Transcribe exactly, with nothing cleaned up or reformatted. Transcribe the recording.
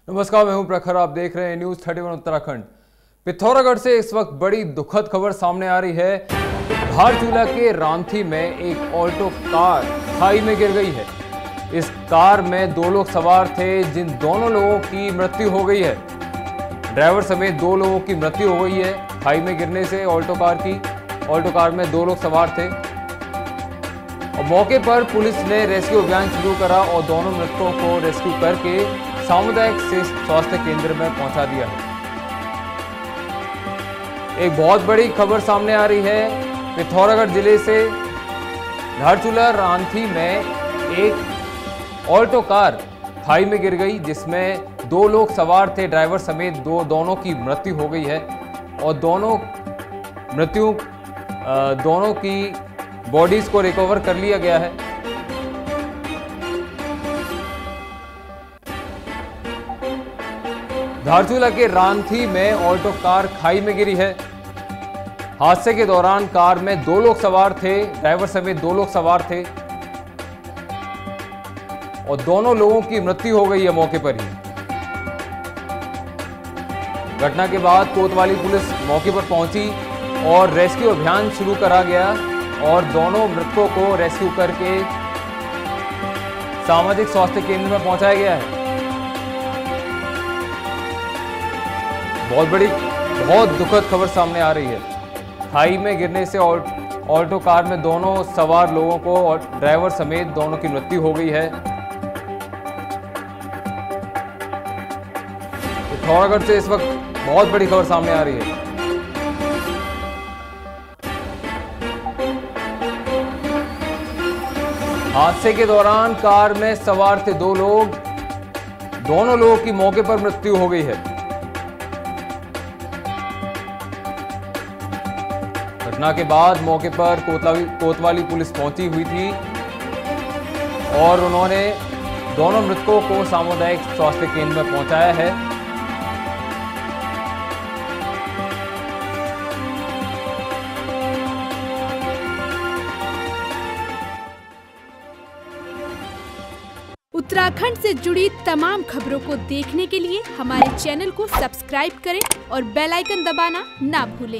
नमस्कार, मैं हूं प्रखर। आप देख रहे हैं news thirty one Uttarakhand. Pithoragarh से इस वक्त बड़ी दुखद खबर सामने आ रही है। धारचूला के रांथी में एक ऑल्टो कार खाई में गिर गई है। इस कार में दो लोग सवार थे, जिन दोनों लोगों की मृत्यु हो गई है। ड्राइवर समेत दो लोगों की मृत्यु हो गई है खाई में गिरने से। ऑल्टो कार की ऑल्टो कार में दो लोग सवार थे और मौके पर पुलिस ने रेस्क्यू अभियान शुरू करा और दोनों मृतकों को रेस्क्यू करके सामुदायिक स्वास्थ्य केंद्र में पहुंचा दिया है। एक बहुत बड़ी खबर सामने आ रही है। पिथौरागढ़ जिले से धारचूला रांथी में एक ऑल्टो कार खाई में गिर गई, जिसमें दो लोग सवार थे, ड्राइवर समेत दो दोनों की मृत्यु हो गई है और दोनों मृत्यु दोनों की बॉडीज को रिकवर कर लिया गया है। धारचूला के रांथी में ऑल्टो कार खाई में गिरी है। हादसे के दौरान कार में दो लोग सवार थे, ड्राइवर समेत दो लोग सवार थे और दोनों लोगों की मृत्यु हो गई है मौके पर ही। घटना के बाद कोतवाली पुलिस मौके पर पहुंची और रेस्क्यू अभियान शुरू करा गया और दोनों मृतकों को रेस्क्यू करके सामाजिक स्वास्थ्य केंद्र में पहुंचाया गया है। बहुत बड़ी बहुत दुखद खबर सामने आ रही है। खाई में गिरने से ऑल्टो कार में दोनों सवार लोगों को और ड्राइवर समेत दोनों की मृत्यु हो गई है। पिथौरागढ़ से इस वक्त बहुत बड़ी खबर सामने आ रही है। हादसे के दौरान कार में सवार थे दो लोग, दोनों लोगों की मौके पर मृत्यु हो गई है। घटना के बाद मौके पर कोतवाली कोतवाली पुलिस पहुंची हुई थी और उन्होंने दोनों मृतकों को सामुदायिक स्वास्थ्य केंद्र में पहुंचाया है। उत्तराखंड से जुड़ी तमाम खबरों को देखने के लिए हमारे चैनल को सब्सक्राइब करें और बेल आइकन दबाना ना भूलें।